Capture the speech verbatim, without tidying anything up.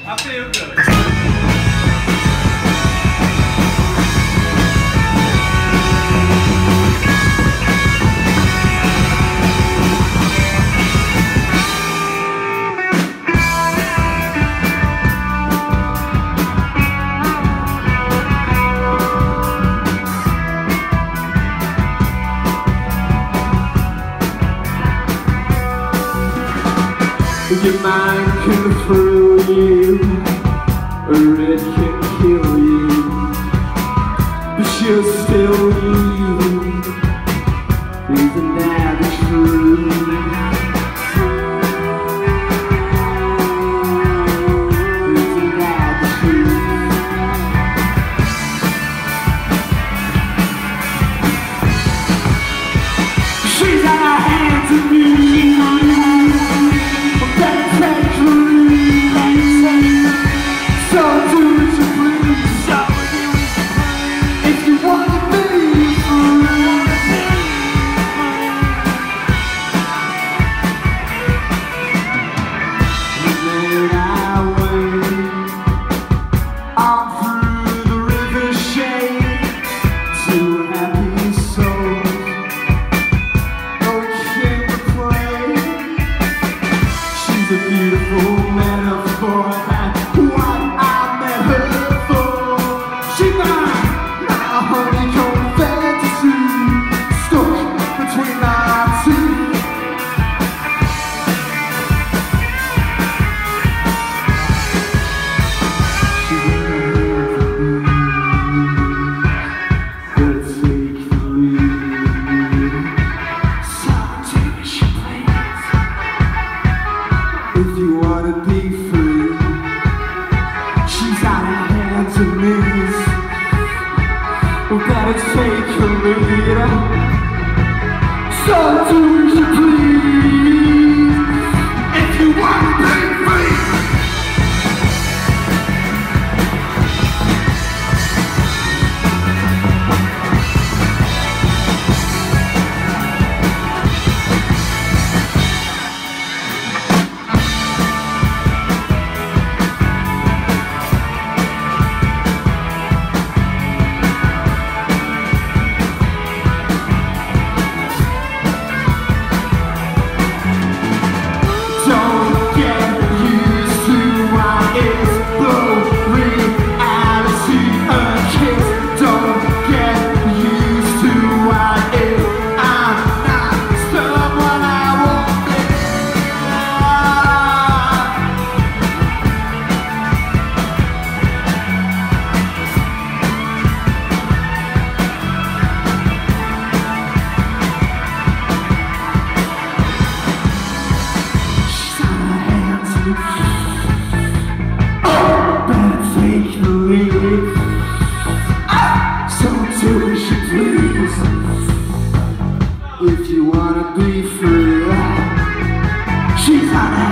I feel good. Your mind can throw you, or it can kill you, but you're still you. Isn't that the truth? Isn't that the truth? She's got her hands in me. A beautiful metaphor, that's what I met her for. She mine, my honeycomb fantasy, stuck between our teeth. She's in the hands of me, better take the lead. So take she plays. If you wanna be free, she's out of hands and knees. We better take her lead. So do as you please. If you wanna be free. If you wanna be free, she's on